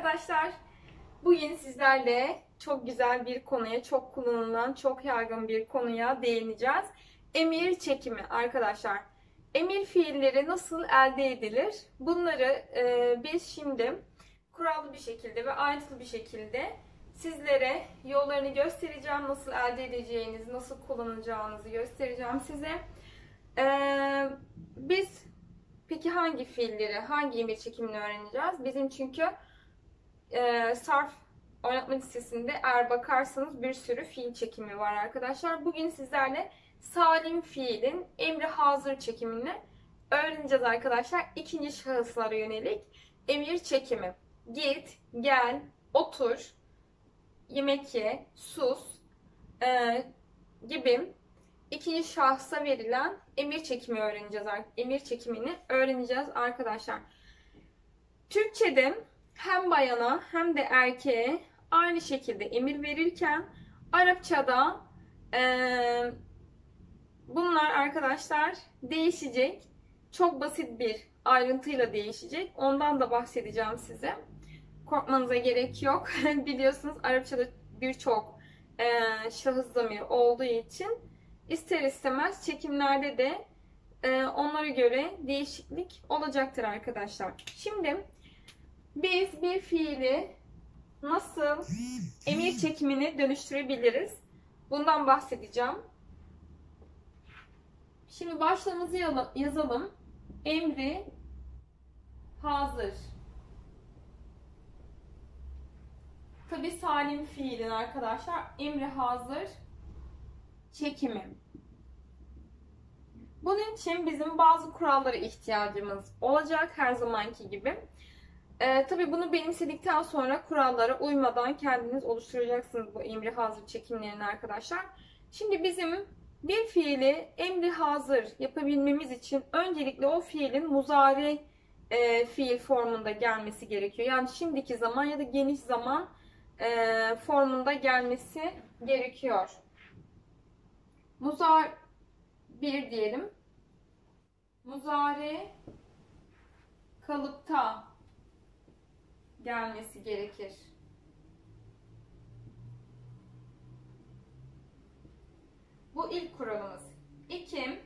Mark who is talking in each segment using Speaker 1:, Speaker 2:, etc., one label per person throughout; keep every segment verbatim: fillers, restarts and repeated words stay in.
Speaker 1: arkadaşlar. Bugün sizlerle çok güzel bir konuya, çok kullanılan, çok yaygın bir konuya değineceğiz. Emir çekimi arkadaşlar. Emir fiilleri nasıl elde edilir? Bunları e, biz şimdi kurallı bir şekilde ve ayrıntılı bir şekilde sizlere yollarını göstereceğim. Nasıl elde edeceğinizi, nasıl kullanacağınızı göstereceğim size. E, biz Peki hangi fiilleri, hangi emir çekimini öğreneceğiz? Bizim çünkü e, sarf oynatma listesinde eğer bakarsanız bir sürü fiil çekimi var arkadaşlar. Bugün sizlerle salim fiilin emri hazır çekimini öğreneceğiz arkadaşlar. İkinci şahıslara yönelik emir çekimi. Git, gel, otur, yemek ye, sus e, gibi İkinci şahsa verilen emir çekimi öğreneceğiz. Emir çekimini öğreneceğiz arkadaşlar. Türkçe'de hem bayana hem de erkeğe aynı şekilde emir verirken Arapçada e, bunlar arkadaşlar değişecek. Çok basit bir ayrıntıyla değişecek. Ondan da bahsedeceğim size. Korkmanıza gerek yok. Biliyorsunuz Arapçada birçok e, şahıs zamiri olduğu için İster istemez çekimlerde de e, onlara göre değişiklik olacaktır arkadaşlar. Şimdi biz bir fiili nasıl emir çekimine dönüştürebiliriz? Bundan bahsedeceğim. Şimdi başlığımızı yazalım. Emri hazır. Tabi salim fiilin arkadaşlar emri hazır çekimi. Bunun için bizim bazı kurallara ihtiyacımız olacak her zamanki gibi. Ee, tabii bunu benimsedikten sonra kurallara uymadan kendiniz oluşturacaksınız bu emri hazır çekimlerini arkadaşlar. Şimdi bizim bir fiili emri hazır yapabilmemiz için öncelikle o fiilin muzari e, fiil formunda gelmesi gerekiyor. Yani şimdiki zaman ya da geniş zaman e, formunda gelmesi gerekiyor. Muzar bir diyelim. Muzari kalıpta gelmesi gerekir. Bu ilk kuralımız. İki,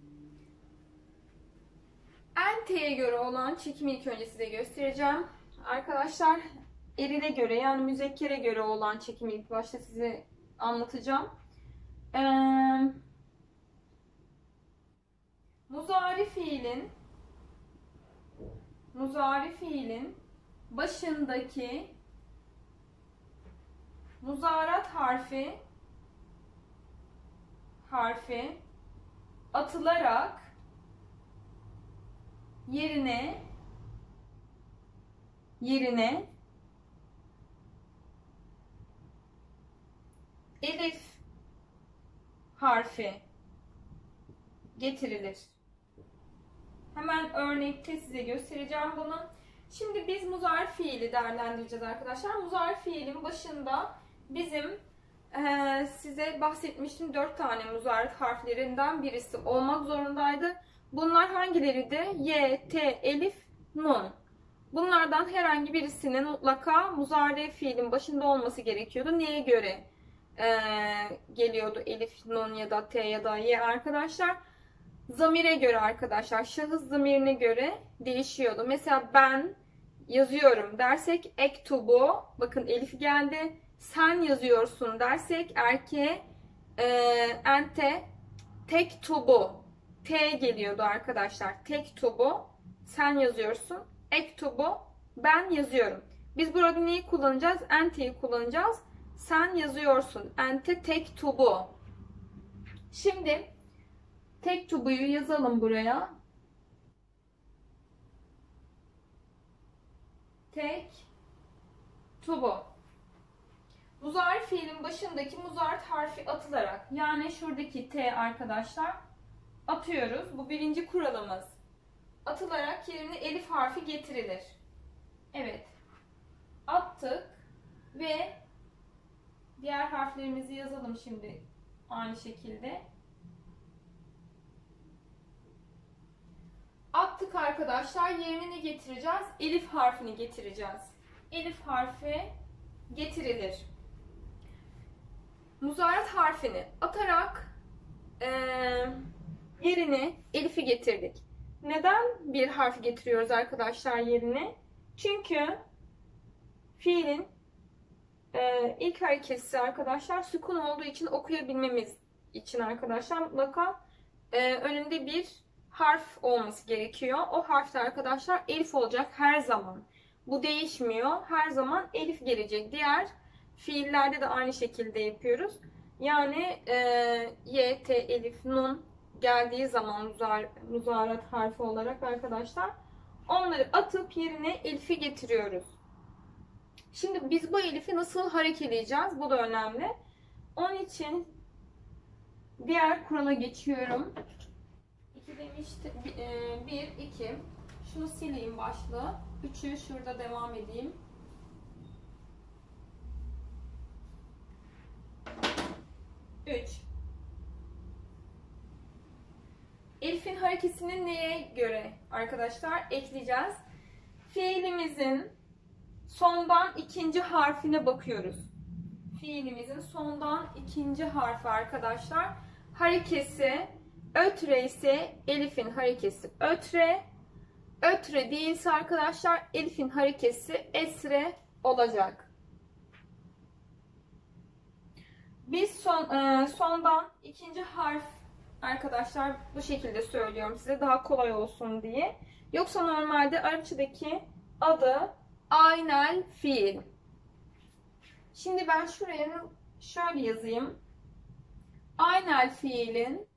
Speaker 1: ente'ye göre olan çekimi ilk önce size göstereceğim. Arkadaşlar erile göre yani müzekkere göre olan çekimi ilk başta size anlatacağım. Ee, muzari fiilin muzari fiilin başındaki muzarat harfi harfi atılarak yerine yerine elif harfi getirilir. Hemen örnekte size göstereceğim bunu. Şimdi biz muzari fiili değerlendireceğiz arkadaşlar. Muzari fiilin başında bizim e, size bahsetmiştim dört tane muzarat harflerinden birisi olmak zorundaydı. Bunlar hangileri de? Y, T, elif, nun. Bunlardan herhangi birisinin mutlaka muzari fiilin başında olması gerekiyordu. Neye göre e, geliyordu elif, nun ya da T ya da Y arkadaşlar? Zamire göre arkadaşlar, şahıs zamirine göre değişiyordu. Mesela ben yazıyorum dersek ektubu, bakın elif geldi. Sen yazıyorsun dersek erkeğe e, ente tektubu, T geliyordu arkadaşlar. Tektubu, sen yazıyorsun. Ektubu, ben yazıyorum. Biz burada neyi kullanacağız? Ente'yi kullanacağız. Sen yazıyorsun. Ente tektubu. Şimdi tektubu'yu yazalım buraya. Tek tubu. Muzari fiilin başındaki muzarat harfi atılarak, yani şuradaki T arkadaşlar atıyoruz. Bu birinci kuralımız. Atılarak yerine elif harfi getirilir. Evet. Attık ve diğer harflerimizi yazalım şimdi aynı şekilde. Attık arkadaşlar. Yerine ne getireceğiz? Elif harfini getireceğiz. elif harfi getirilir. Muzayat harfini atarak e, yerine elifi getirdik. Neden bir harf getiriyoruz arkadaşlar yerine? Çünkü fiilin e, ilk hareketi arkadaşlar sükun olduğu için okuyabilmemiz için arkadaşlar mutlaka e, önünde bir harf olması gerekiyor. O harf de arkadaşlar elif olacak her zaman. Bu değişmiyor. Her zaman elif gelecek. Diğer fiillerde de aynı şekilde yapıyoruz. Yani e, y, t, elif, nun geldiği zaman muzar, muzarat harfi olarak arkadaşlar onları atıp yerine elifi getiriyoruz. Şimdi biz bu elifi nasıl harekeleyeceğiz? Bu da önemli. Onun için diğer kurala geçiyorum. iki demişti. bir, iki. Şunu sileyim başlığı. üçü şurada devam edeyim. üç. Elif'in harekesini neye göre arkadaşlar ekleyeceğiz? Fiilimizin sondan ikinci harfine bakıyoruz. Fiilimizin sondan ikinci harfi arkadaşlar. Harekesi ötre ise elifin harekesi ötre. Ötre değilse arkadaşlar elifin harekesi esre olacak. Biz son, e, sondan ikinci harf arkadaşlar bu şekilde söylüyorum size daha kolay olsun diye. Yoksa normalde Arapçadaki adı aynel fiil. Şimdi ben şuraya şöyle yazayım. Aynel fiilin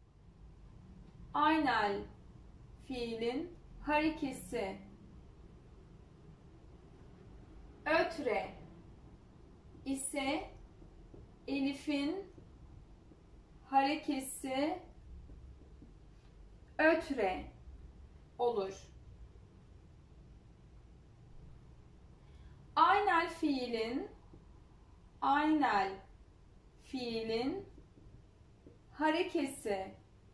Speaker 1: aynel fiilin harekesi ötre ise elifin harekesi ötre olur. Aynel fiilin aynel fiilin harekesi.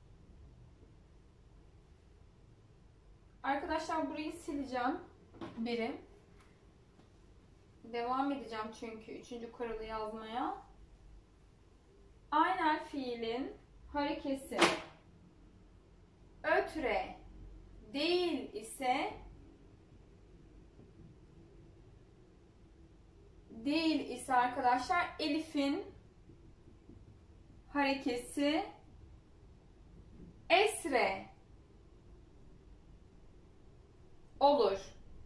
Speaker 1: Arkadaşlar burayı sileceğim. Biri. Devam edeceğim çünkü üçüncü kuralı yazmaya. Aynel fiilin harekesi ötre değil ise değil ise arkadaşlar elifin harekesi esre olur.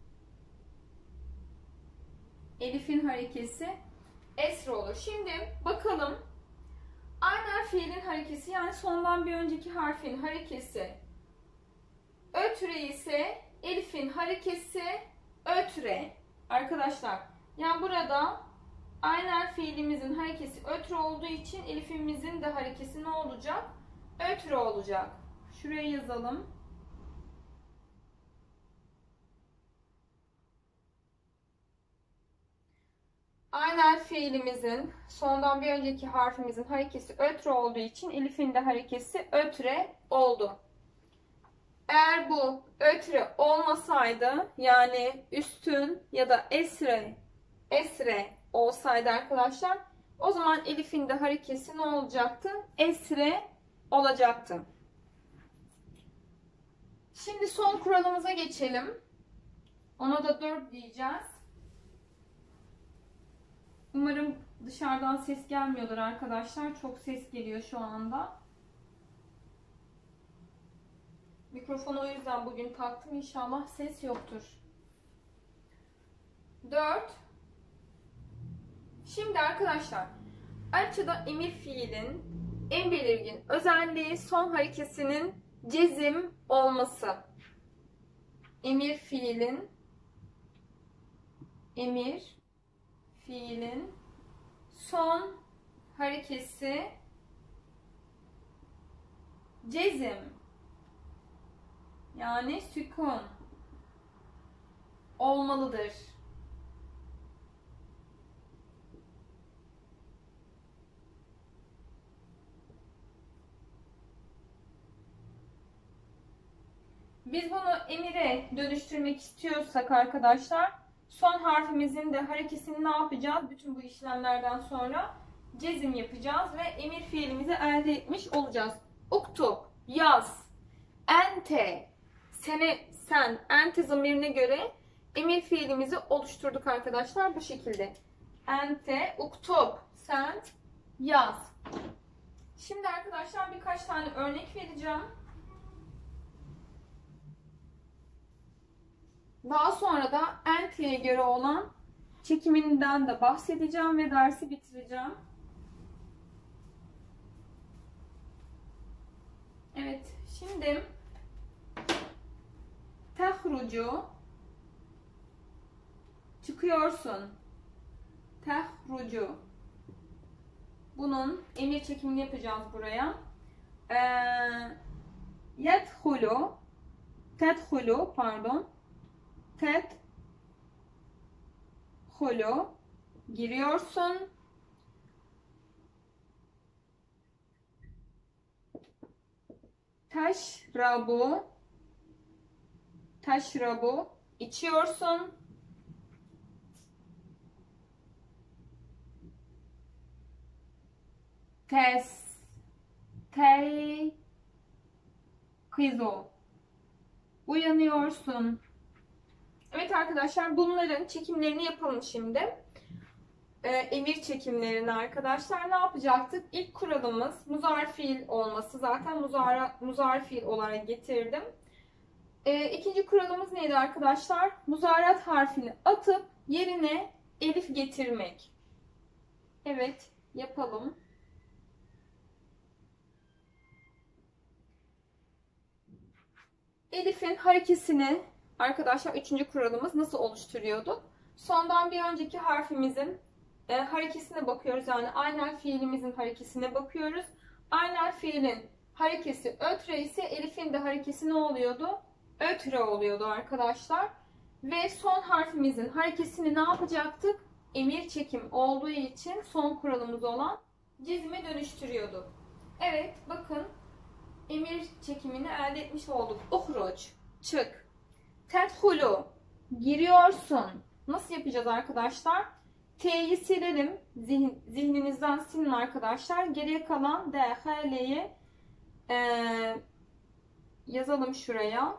Speaker 1: Elif'in harekesi esre olur. Şimdi bakalım. Aynel fiilin harekesi yani sondan bir önceki harfin harekesi ötre ise elif'in harekesi ötre. Arkadaşlar yani burada aynel fiilimizin harekesi ötre olduğu için elif'imizin de harekesi ne olacak? Ötre olacak. Şuraya yazalım. Aynel fiilimizin sondan bir önceki harfimizin harekesi ötre olduğu için elif'in de harekesi ötre oldu. Eğer bu ötre olmasaydı yani üstün ya da esre esre olsaydı arkadaşlar o zaman elif'in de harekesi ne olacaktı? Esre olacaktı. Şimdi son kuralımıza geçelim. Ona da dört diyeceğiz. Umarım dışarıdan ses gelmiyordur arkadaşlar. Çok ses geliyor şu anda. Mikrofonu o yüzden bugün taktım. İnşallah ses yoktur. dört. Şimdi arkadaşlar Arapçada emir fiilin en belirgin özelliği son harekesinin cezim olması. Emir fiilin emir fiilin son harekesi cezim yani sükun olmalıdır. Biz bunu emire dönüştürmek istiyorsak arkadaşlar Son harfimizin de harekesini ne yapacağız? Bütün bu işlemlerden sonra cezim yapacağız ve emir fiilimizi elde etmiş olacağız. Uktub, yaz. Ente, sene, sen. Ente zamirine göre emir fiilimizi oluşturduk arkadaşlar bu şekilde. Ente, uktub, sen, yaz. Şimdi arkadaşlar birkaç tane örnek vereceğim. Daha sonra da ente'ye göre olan çekiminden de bahsedeceğim ve dersi bitireceğim. Evet, şimdi tehrucu, çıkıyorsun. Tehrucu. Bunun emir çekimini yapacağız buraya. Ee, yedhulu, tedhulu, pardon. Tedhulu, giriyorsun. Teşrabu, teşrabu, içiyorsun. Tes, tey, kızo, uyanıyorsun. Evet arkadaşlar, bunların çekimlerini yapalım şimdi. Ee, emir çekimlerini arkadaşlar ne yapacaktık? İlk kuralımız muzari fiil olması. Zaten muzari, muzari fiil olarak getirdim. Ee, ikinci kuralımız neydi arkadaşlar? Muzarat harfini atıp yerine elif getirmek. Evet, yapalım. Elif'in harekesini arkadaşlar üçüncü kuralımız nasıl oluşturuyorduk? Sondan bir önceki harfimizin e, harekesine bakıyoruz. Yani aynel fiilimizin harekesine bakıyoruz. Aynel fiilin harekesi ötre ise Elif'in de harekesi ne oluyordu? Ötre oluyordu arkadaşlar. Ve son harfimizin harekesini ne yapacaktık? Emir çekim olduğu için son kuralımız olan cezime dönüştürüyorduk. Evet, bakın. Emir çekimini elde etmiş olduk. Uhruç, çık. Tedhulu, giriyorsun. Nasıl yapacağız arkadaşlar? T'yi silelim. Zihin, zihninizden silin arkadaşlar. Geriye kalan D, H, L'yi e, yazalım şuraya.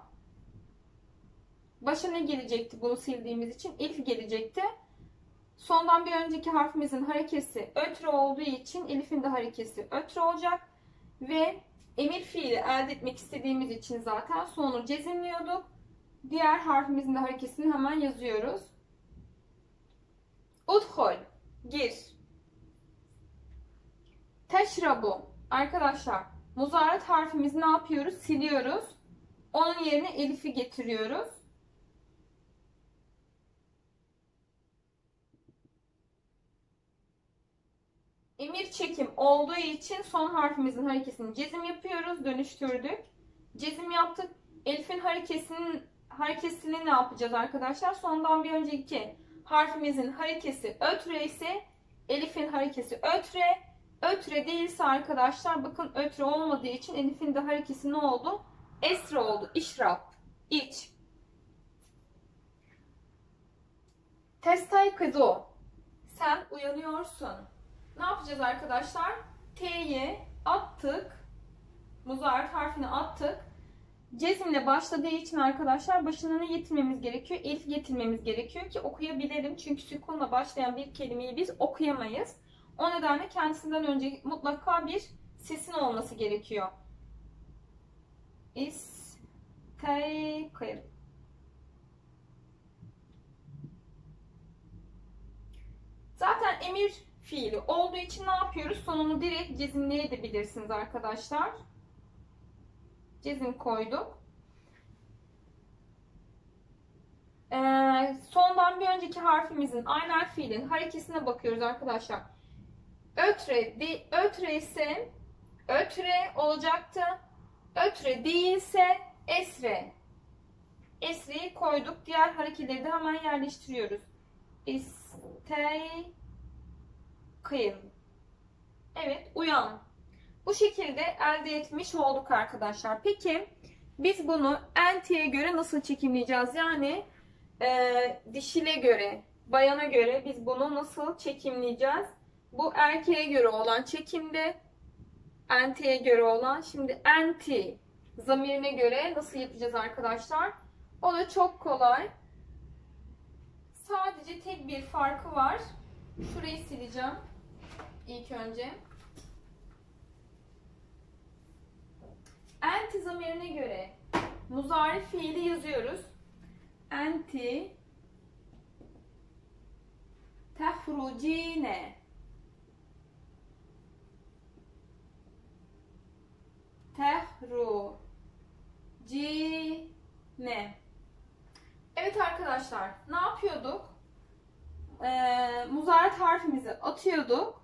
Speaker 1: Başa ne gelecekti bunu sildiğimiz için? Elif gelecekti. Sondan bir önceki harfimizin harekesi ötre olduğu için Elif'in de harekesi ötre olacak. Ve emir fiili elde etmek istediğimiz için zaten sonunu cezimliyorduk. Diğer harfimizin de harekesini hemen yazıyoruz. Udhul, gir. Teşrabu, arkadaşlar muzarat harfimizi ne yapıyoruz? Siliyoruz. Onun yerine elifi getiriyoruz. Emir çekim olduğu için son harfimizin harekesini cezim yapıyoruz. Dönüştürdük. Cezim yaptık. Elif'in harekesinin harekesini ne yapacağız arkadaşlar? Sondan bir önceki harfimizin harekesi ötre ise Elif'in harekesi ötre. Ötre değilse arkadaşlar bakın ötre olmadığı için Elif'in de harekesi ne oldu? Esre oldu. İşrap. İç. Testay kızo. Sen uyanıyorsun. Ne yapacağız arkadaşlar? T'yi attık. Muzarat harfini attık. Cezimle başladığı için arkadaşlar başına ne getirmemiz gerekiyor? Elif getirmemiz gerekiyor ki okuyabilelim. Çünkü sükunla başlayan bir kelimeyi biz okuyamayız. O nedenle kendisinden önce mutlaka bir sesin olması gerekiyor. İsteykır. Zaten emir fiili olduğu için ne yapıyoruz? Sonunu direkt cezimleyebilirsiniz arkadaşlar. Cezim koyduk. Ee, sondan bir önceki harfimizin aynel fiilin harekesine bakıyoruz arkadaşlar. Ötre, de, ötre ise ötre olacaktı. Ötre değilse esre. Esre'yi koyduk. Diğer hareketleri de hemen yerleştiriyoruz. İstey kıyın. Evet, uyan. Bu şekilde elde etmiş olduk arkadaşlar. Peki biz bunu ente'ye göre nasıl çekimleyeceğiz? Yani e, dişile göre, bayana göre biz bunu nasıl çekimleyeceğiz? Bu erkeğe göre olan çekimde, entiye göre olan. Şimdi enti zamirine göre nasıl yapacağız arkadaşlar? O da çok kolay. Sadece tek bir farkı var. Şurayı sileceğim ilk önce. Enti zamirine göre muzari fiili yazıyoruz. Enti tehrucine, tehrucine. Evet arkadaşlar, ne yapıyorduk? Ee, muzari harfimizi atıyorduk.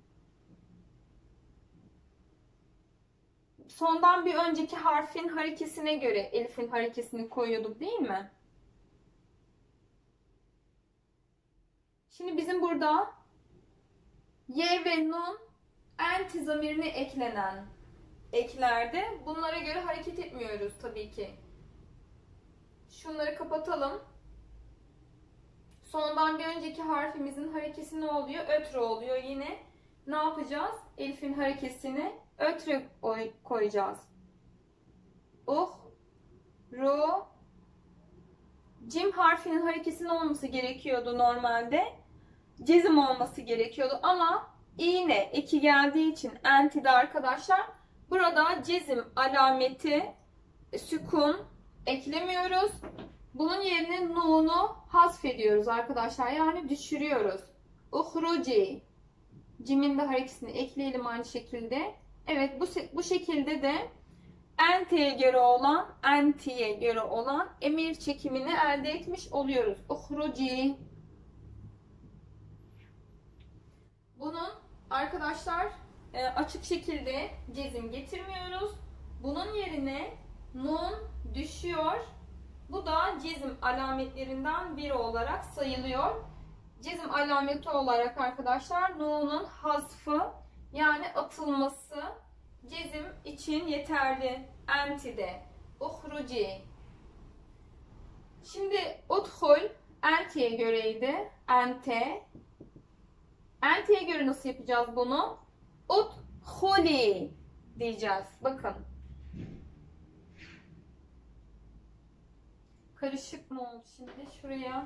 Speaker 1: Sondan bir önceki harfin harekesine göre elifin harekesini koyuyorduk değil mi? Şimdi bizim burada y ve nun enti zamirine eklenen eklerde. Bunlara göre hareket etmiyoruz tabii ki. Şunları kapatalım. Sondan bir önceki harfimizin harekesi ne oluyor? Ötre oluyor yine. Ne yapacağız? Elif'in harekesini ötre koyacağız. Uh, ru, cim harfinin harekesinin olması gerekiyordu normalde. Cezim olması gerekiyordu ama iğne eki geldiği için entide arkadaşlar burada cezim alameti sükun eklemiyoruz. Bunun yerine nunu hasfediyoruz arkadaşlar. Yani düşürüyoruz. Uhruci. Cimin de harekesini ekleyelim aynı şekilde. Evet bu, bu şekilde de entiye göre olan, entiye göre olan emir çekimini elde etmiş oluyoruz. Uhruci. Bunun arkadaşlar açık şekilde cezim getirmiyoruz. Bunun yerine nun düşüyor. Bu da cezim alametlerinden biri olarak sayılıyor. Cezim alameti olarak arkadaşlar nunun hasfı yani atılması cezim için yeterli. Entide. Uhruci. Şimdi udhul entiye göreydi. Ente. Entiye göre nasıl yapacağız bunu? Udhuli diyeceğiz. Bakın. Karışık mı oldu şimdi? Şuraya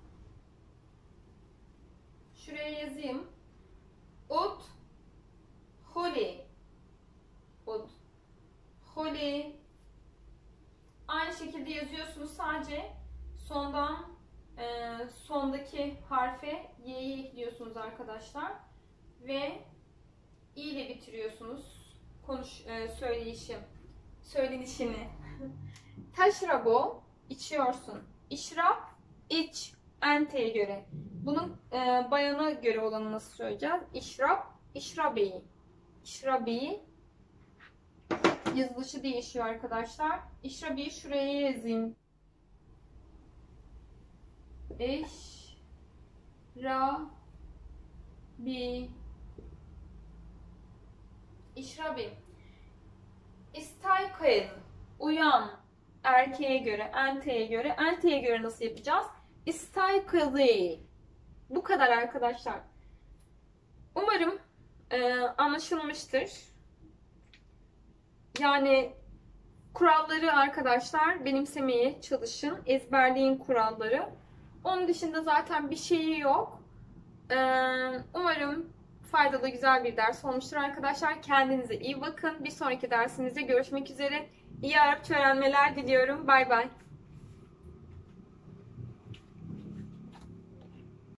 Speaker 1: Şuraya yazayım. Ud holi. Ud holi. Aynı şekilde yazıyorsunuz. Sadece sondan e, sondaki harfe y'yi ekliyorsunuz arkadaşlar. Ve i ile bitiriyorsunuz. Konuş e, söyleyişi. Söylenişini. Taşrabu içiyorsun. İşrap iç. Ente'ye göre. Bunun e, bayana göre olanı nasıl söyleyeceğiz? İşrap, işrabi. İşrabi. Yazılışı değişiyor arkadaşlar. İşrabi şuraya yazayım. İşrabi. İşrabi. İstaykıl. Uyan. Erkeğe göre, ente'ye göre. Ente'ye göre nasıl yapacağız? İstaykılı. Bu kadar arkadaşlar. Umarım e, anlaşılmıştır. Yani kuralları arkadaşlar benimsemeye çalışın. Ezberleyin kuralları. Onun dışında zaten bir şeyi yok. E, umarım faydalı güzel bir ders olmuştur arkadaşlar. Kendinize iyi bakın. Bir sonraki dersimizde görüşmek üzere. İyi Arapça öğrenmeler diliyorum. Bay bay.